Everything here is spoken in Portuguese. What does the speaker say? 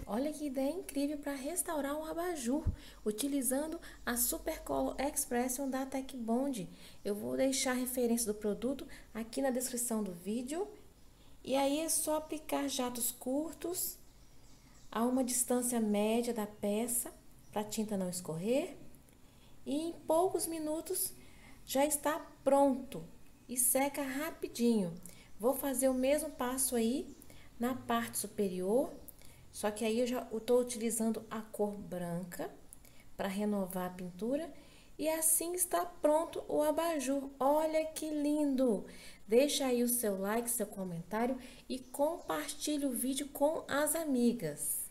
Olha que ideia incrível para restaurar um abajur, utilizando a Super Color Expression da Tec Bond. Eu vou deixar a referência do produto aqui na descrição do vídeo. E aí é só aplicar jatos curtos a uma distância média da peça para a tinta não escorrer. E em poucos minutos já está pronto e seca rapidinho. Vou fazer o mesmo passo aí na parte superior. Só que aí eu já estou utilizando a cor branca para renovar a pintura. E assim está pronto o abajur. Olha que lindo! Deixa aí o seu like, seu comentário e compartilhe o vídeo com as amigas.